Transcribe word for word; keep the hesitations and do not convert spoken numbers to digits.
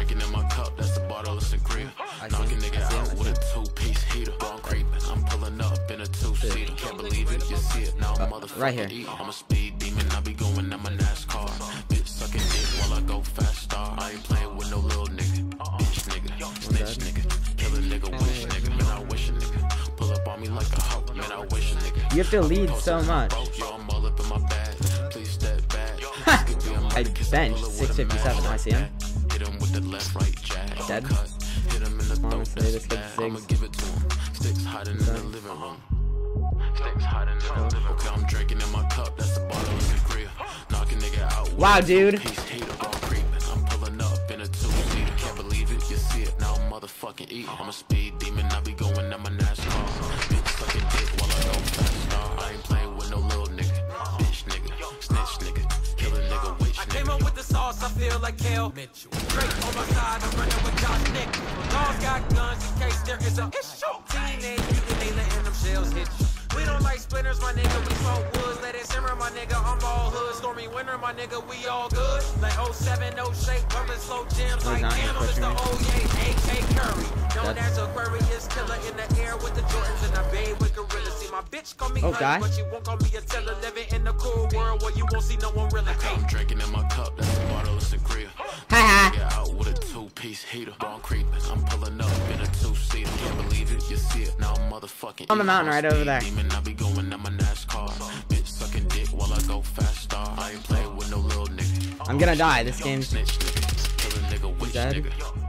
drinking in my cup, that's the bottle of sangria. Knocking nigga out with a two-piece heater. Ball creeping, I'm pulling up in a two-seater. Can't believe it, you see it now, motherfucker. Right here. I'm a speed demon, I be going on my NASCAR. Bitch sucking dick while I go fast star. I ain't playing with no little nigga. Bitch nigga, snitch nigga, kill a nigga, wish nigga. Man, I wish a nigga. Pull up on me like a hoe, man, I wish a nigga. You have to lead so much. Yo, I'm all up in my bag. Please step back. I benched six fifty-seven. I see him. Hit him with the left right jab. Dead. Hit him in the throat. Honestly, this kid's I'ma six. give it to him. Sticks hiding in the living room. Sticks hiding in the living room. Okay, I'm drinking in my cup. That's the bottle of sangria. Knocking nigga out. Wow, dude. Piece heater, all creeping. I'm pulling up in a two-seater. Can't believe it. You see it now, motherfucking eat. I'm a speed demon. I be going on my NASCAR. Bitch sucking dick while I go fast star. I ain't playing with no little nigga. Bitch nigga, snitch nigga, kill a nigga, witch nigga. I came up with the sauce, I feel like Kel Mitchell. Straight on my side, I'm running with Josh Nick. Dogs got guns in case there is a issue. Teenage mutant, they letting them shells hit you. We don't like splinters, my nigga, we smoke woods. Let it simmer, my nigga, I'm all hood. Stormy winter, my nigga, we all good. Like oh seven, no shape, bumping slow gems. Like candles, it's the old yay, A K Curry. Known as Aquarius killer in the air with the Jordans and I bathe with gorillas. See, my bitch call me Oh, honey, guy. but you won't call me a teller. Living in the cool world where you won't see no one really I'm come. drinking in my cup, that's the bottle of sangria. Haha. Get out with a two-piece heater. Ball creeping, I'm pulling up in a two-seater. Can't believe it, you see it now, motherfucking. On the mountain right over there. Demon, I be going on my NASCAR. Bitch sucking dick while I go fast star. I ain't playing with no little nigga. I'm gonna die. This game's Snitch nigga, kill a nigga, witch dead. nigga.